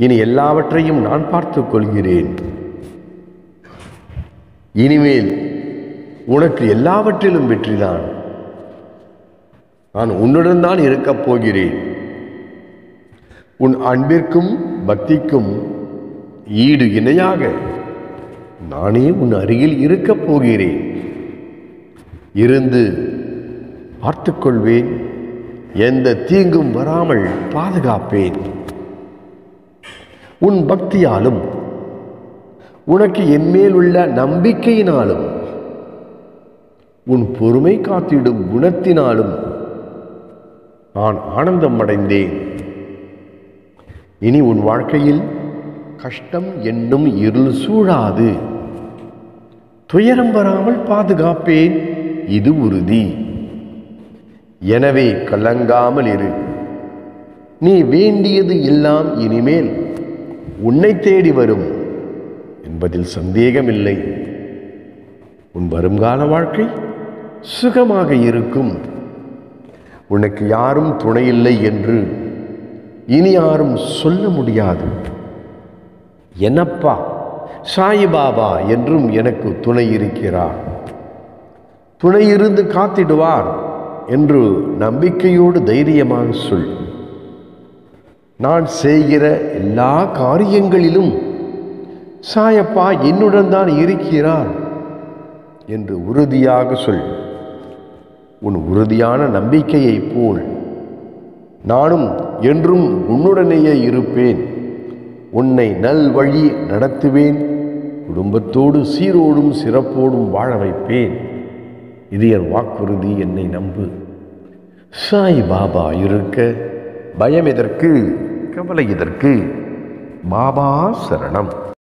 இனி எல்லாவற்றையும் நான் பார்த்துக் கொள்கிறேன். இனிமேல் உனக்கு எல்லாவற்றிலும் வெற்றிதான். நான் உன்னுடன் தான் இருக்கப் போகிறேன். உன் அன்பிற்கும் பக்திக்கும் ஈடு இணையாக நானே உன் அருகில் இருக்கப் போகிறேன். இருந்து பார்த்துக்கொள்வேன். எந்த தீங்கும் வராமல் பாதுகாப்பேன். உன் பக்தியாலும் உனக்கு என்மேல் உள்ள நம்பிக்கையினாலும் உன் பொறுமை காத்திடும் குணத்தினாலும் நான் ஆனந்தம் அடைந்தேன். இனி உன் வாழ்க்கையில் கஷ்டம் என்னும் இருள் சூழாது. துயரம் வராமல் பாதுகாப்பேன், இது உறுதி. எனவே கலங்காமல் இரு. நீ வேண்டியது எல்லாம் இனிமேல் உன்னை தேடி வரும் என்பதில் சந்தேகமில்லை. உன் வருங்கால வாழ்க்கை சுகமாக இருக்கும். உனக்கு யாரும் துணையில்லை என்று இனி யாரும் சொல்ல முடியாது. என்னப்பா சாய் பாபா என்றும் எனக்கு துணை இருக்கிறார், துணை இருந்து காத்திடுவார் என்று நம்பிக்கையோடு தைரியமாக சொல். நான் செய்கிற எல்லா காரியங்களிலும் சாயப்பா என்னுடன் தான் இருக்கிறார் என்று உறுதியாக சொல். உன் உறுதியான நம்பிக்கையை போல் நானும் என்றும் உன்னுடனேயே இருப்பேன். உன்னை நல்வழி நடத்துவேன். குடும்பத்தோடு சீரோடும் சிறப்போடும் வாழ வைப்பேன். இது என் வாக்குறுதி. என்னை நம்பு. சாய் பாபா இருக்க பயம் எதற்கு, கவலை எதற்கு? பாபா சரணம்.